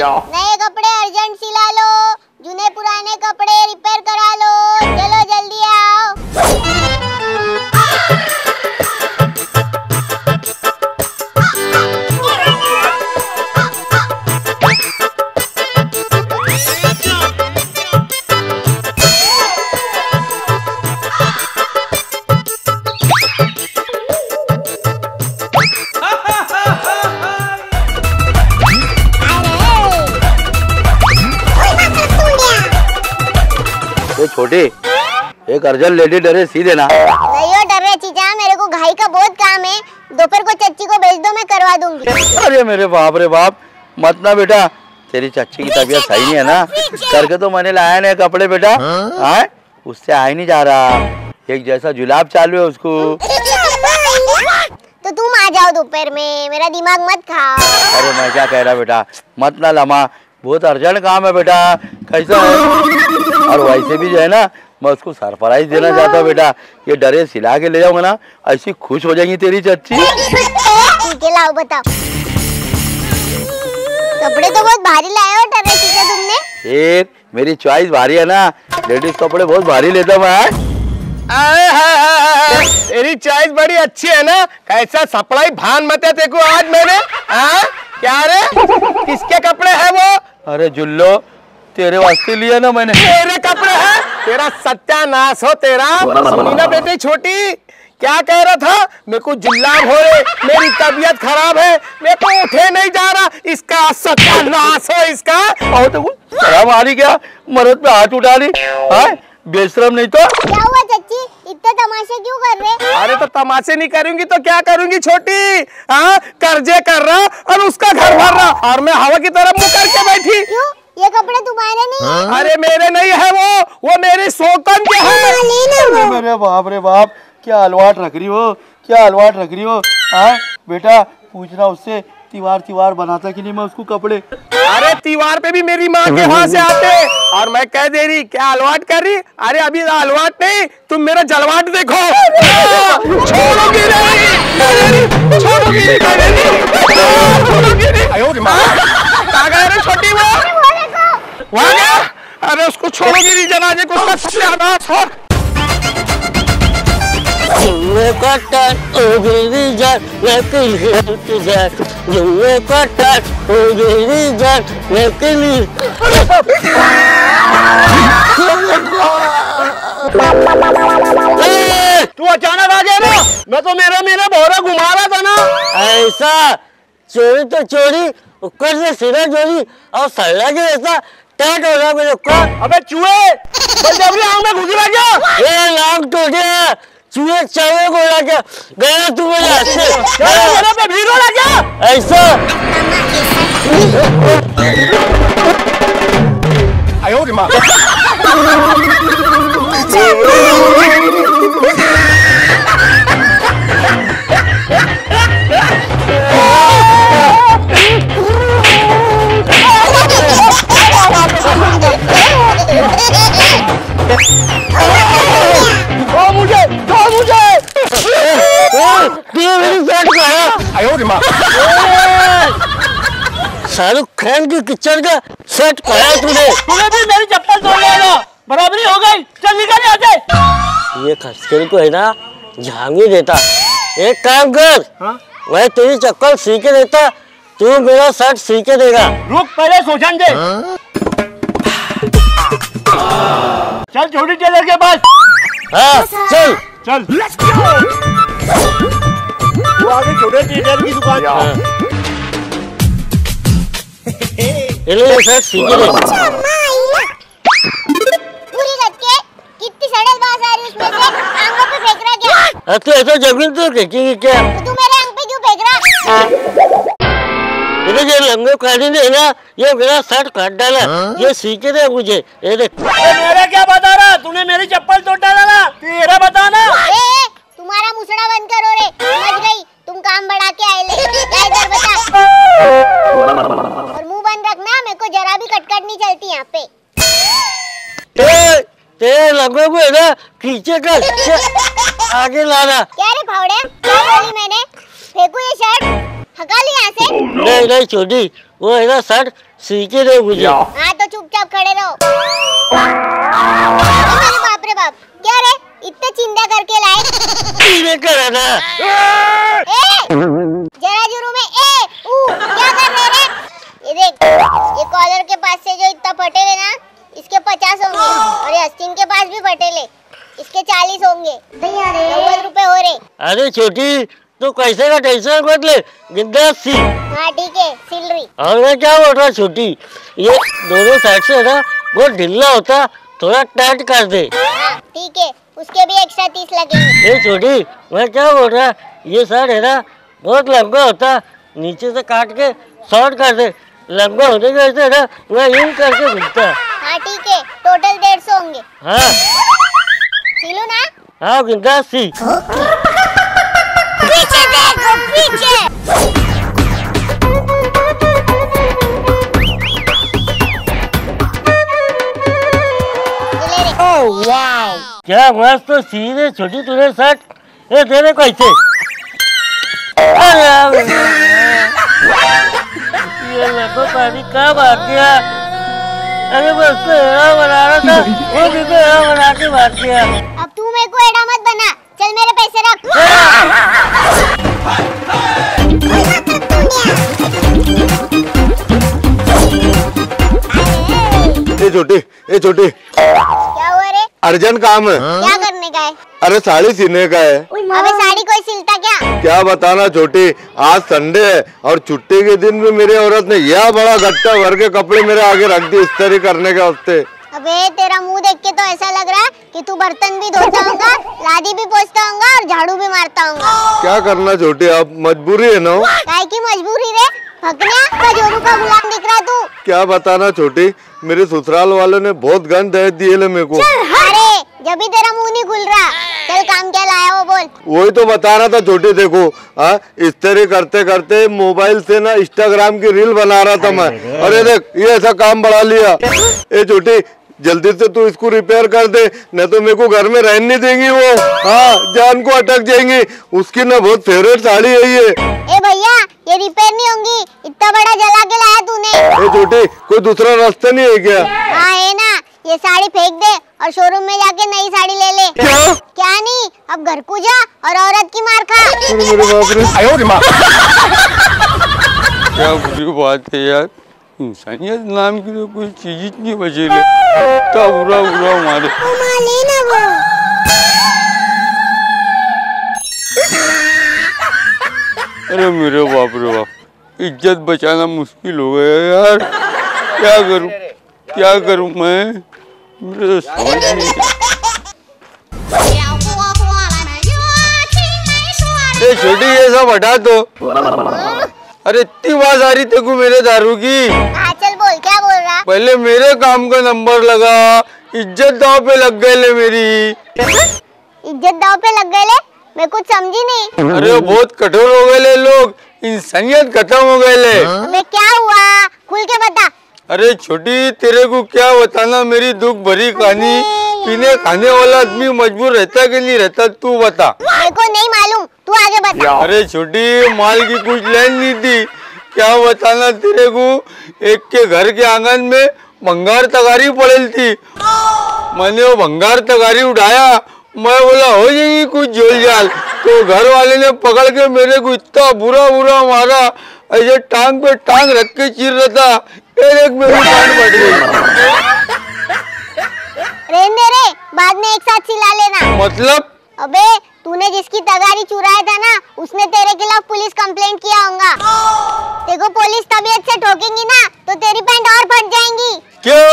नए कपड़े अर्जेंट सिला लो, जुने पुराने कपड़े रिपेयर करा लो, चलो जल्दी आओ। छोटी एक अर्जेंट लेडी ड्रेस सी देना। नहीं हो डर रहे चीचा, मेरे को घाई का बहुत काम है, दोपहर को चच्ची को भेज दो, मैं करवा दूंगी। अरे मेरे बाप रे बाप, मत ना बेटा, तेरी चच्ची की तबीयत सही नहीं है ना, करके तो मैंने लाया नहीं कपड़े बेटा। हाँ उससे आ ही नहीं जा रहा, एक जैसा जुलाब चालू है उसको। तो तुम आ जाओ दोपहर में, मेरा दिमाग मत खाओ। अरे मैं क्या कह रहा बेटा, मत ना लमा, बहुत अर्जेंट काम है बेटा। कैसा है, और वैसे भी जो है ना, मैं उसको सरप्राइज देना चाहता हूँ बेटा। ये ड्रेस सिला के ले जाऊंगा ना, ऐसी खुश हो जाएंगी तेरी चच्ची। ठीक है लाओ बताओ। कपड़े तो बहुत भारी लाए हो ड्रेस चीचा तुमने। एक मेरी चॉइस भारी है ना, लेडीज कपड़े बहुत भारी लेता हूँ मैं। तेरी चॉइस बड़ी अच्छी है ना, कैसा सपड़ाई भान मत है तेको आज मैंने। क्या रे, किसके कपड़े हैं वो? अरे जुल्लो, तेरे वास्ते लिया ना मैंने। तेरे कपड़े हैं? तेरा सत्यानाश हो तेरा। सुनी ना बेटे छोटी, क्या कह रहा था? मेरे को जुल्लाम हो रहे, मेरी तबीयत खराब है, मेरे को उठे नहीं जा रहा, इसका सत्यानाश हो इसका। और तो शराब आ रही क्या, मर्द पे हाथ उठा ली, बेशरम नहीं तो। क्या हुआ चच्ची, इतने तमाशे क्यों कर रहे? अरे तो तमाशे नहीं करूंगी तो क्या करूंगी छोटी? कर्जे कर रहा और उसका घर भर रहा, और मैं हवा की तरफ मुंह करके बैठी। क्यों, ये कपड़े तुम्हारे नहीं है? अरे मेरे नहीं है वो मेरे शौकन के हैं। मेरे बाप रे बाप, क्या अलवाट रख रही हो, क्या अलवाट रख रही हो। बेटा पूछना उससे, तिवार बनाता कि नहीं मैं उसको कपड़े। अरे तिवार पे भी मेरी माँ के वहां से आते, और मैं कह दे रही क्या अलवाट कर रही। अरे अभी अलवाट नहीं, तुम मेरा जलवाट देखो। छोड़ोगी नहीं, छोड़ोगी नहीं, छोड़ोगी नहीं। कहाँ गए रे छोटी वो? वहाँ गया? अरे उसको छोड़ोगी नहीं, जनाजे को उसका सत्यानाश हो। तू अचानक आ गया ना, मैं तो मेरा भौरा घुमा रहा था ना। ऐसा चोरी तो चोरी, ऊपर से सीधा चोरी, और सल्ला के ऐसा टाइट हो रहा मेरे को। अबे चूहे, बलजबरी आंख में घुस रहा क्या? ये नाक टूटे, चूहे चावे को लगा गया तू मेरे हाथ से। मेरे पे भीड़ लग गया ऐसा। आयो रे माँ। शाहरुख खान की किचन का सेट पाया तूने। तूने भी मेरी चप्पल तोड़ लिया, बराबरी हो गई, चल निकल यहाँ से। ये खस्केल को है ना झांगी देता। एक काम कर, मैं तेरी चप्पल सी के देता, तू मेरा शर्ट सी के देगा। रुक पहले सोचन दे। चल छोटी टेलर के पास। हाँ चल चल। तू आगे छोटे टेलर की दुकान। ये शर्ट सी के देगा। पूरी रख के कितनी सड़क बात आ रही उसमें से, आंखों पे फेंक रहा क्या? तो ऐसा जमीन तो फेंकेंगे क्या? तो तू मेरे आंख पे क्यों फेंक रहा? ये लंगो काटी ने ना, ये मेरा शर्ट काट डाला, ये सी के दे मुझे। ये देख। मेरा क्या बता रहा, तूने मेरी चप्पल तोड़ डाला, तेरा बताना। तुम्हारा मुसड़ा बंद करो रे, समझ गई? तुम काम बढ़ा के आए ले, इधर बता। और मुंह बंद रखना, मेरे को जरा भी कटकट नहीं चलती यहाँ पे। तेरे लंगो को है ना पीछे कर, आगे लाना। क्या रे फावड़े, क्या बोली मैंने? फेंकू ये शर्ट, हका ली यहाँ से। नहीं छोटी, वो है ना शर्ट सी के दे मुझे। हाँ तो चुपचाप खड़े रहो। अरे बाप रे बाप, क्या रे इतने चिंता करके लाए? करा ना। जरा जुरू में क्या कर रहे रे? ये देख, ये कॉलर के पास से जो इतना फटे हुए ना, इसके 50 होंगे, और ये अस्तीन के पास भी फटे ले, इसके 40 होंगे। 90 रुपए हो रहे। अरे छोटी, तो कैसे का टेंशन मत ले, बिंदास सी। हाँ ठीक है, सिल रही। और मैं क्या बोल रहा छोटी, ये दोनों साइड से है ना बहुत ढीला होता, थोड़ा टाइट कर दे। हाँ ठीक है, उसके भी एक्स्ट्रा 30 लगेंगे। ये छोटी, मैं क्या बोल रहा, ये साइड है ना बहुत लंबा होता, नीचे से काट के शॉर्ट कर दे, लंबा होने की वजह से ना मैं यूं करके घूमता। हाँ ठीक है, टोटल 150 होंगे। हाँ सिलू ना? हाँ बिंदास सी। पीछे देखो, पीछे। क्या मस्त तो सीधे छोटी तूने शर्ट, ये तेरे कैसे? ये लंबा पानी कहाँ मार दिया? अरे मैं उसको एड़ा बना रहा था, वो भी को एड़ा बना के मार दिया। अब तू मेरे को एड़ा मत बना, चल मेरे पैसे रख। ए छोटी क्या हुआ रे? अर्जेंट काम है। क्या करने का है? अरे साड़ी सीने का है। अबे साड़ी कोई सिलता क्या? क्या बताना छोटी, आज संडे है और छुट्टी के दिन में मेरी औरत ने यह बड़ा गट्टा भर के कपड़े मेरे आगे रख दिए इस्त्री करने के वास्ते। अबे तेरा मुंह देख के तो ऐसा लग रहा है कि तू बर्तन भी धोता होगा, लादी भी पोंछता होगा और झाड़ू भी मारता होगा। क्या करना छोटी, अब मजबूरी है ना। काय की मजबूरी रे? भगना का जोरू का गुलाम दिख रहा तू। क्या बताना छोटी, मेरे ससुराल वालों ने बहुत गंद दहेज दिए ले मेरे को। अरे जब भी तेरा मुंह नहीं खुल रहा, चल काम क्या लाया वो बोल। वही तो बता रहा था छोटी, देखो इस्त्री करते करते मोबाइल से ना इंस्टाग्राम की रील बना रहा था मैं। अरे देख ये ऐसा काम बढ़ा लिया। ए छोटी जल्दी से तू इसको रिपेयर कर दे, नहीं तो मेरे को घर में रहने नहीं देंगी वो। हाँ जान को अटक जाएंगी। उसकी ना बहुत फेवरेट साड़ी है ये। ए भैया ये रिपेयर नहीं होंगी, इतना बड़ा जला के लाया तूने। ए छोटी कोई दूसरा रास्ता नहीं है क्या? हाँ है ना, ये साड़ी फेंक दे और शोरूम में जाके नई साड़ी ले ले। क्या नहीं, अब घर को जा और औरत की मार खा। अरे मेरे बाप रे, आयो रे माँ। क्या बुरी बात है यार, इंसानियत नाम की तो कोई चीज नहीं बची ले, इतना बुरा बुरा हमारे। अरे मेरे बाप रे बाप, इज्जत बचाना मुश्किल हो गया यार, क्या करूं मैं, मेरे तो समझ नहीं। ये छोटी ये सब हटा दो। अरे इतनी आवाज आ रही तेको मेरे दारू की। हाँ चल बोल, क्या बोल रहा? पहले मेरे काम का नंबर लगा, इज्जत दाव पे लग गए ले मेरी। इज्जत दाव पे लग गए ले? मैं कुछ समझी नहीं। अरे वो बहुत कठोर हो गए ले लोग, इंसानियत खत्म हो गए ले। अबे क्या हुआ, खुल के बता। अरे छोटी तेरे को क्या बताना मेरी दुख भरी कहानी, पीने खाने वाला आदमी मजबूर रहता कि नहीं रहता तू बता। मेरे को नहीं मालूम, तू आगे बता। अरे छोटी माल की कुछ लाइन नहीं थी, क्या बताना तेरे को, एक के घर के आंगन में भंगार तगारी पड़ेल थी, मैंने वो भंगार तगारी उठाया, मैं बोला हो जाएगी कुछ झोल झाल, तो घर वाले ने पकड़ के मेरे को इतना बुरा बुरा मारा, ऐसे टांग पे टांग रख के चीर रहा था, एक मेरी टांग फट गई। रहने रे, बाद में एक साथ सिला लेना। मतलब? अबे तूने जिसकी तगारी चुराया था ना, उसने तेरे खिलाफ पुलिस कंप्लेंट किया होगा। देखो पुलिस तबीयत से ठोकेंगी ना तो तेरी पैंट और फट जाएंगी। क्या?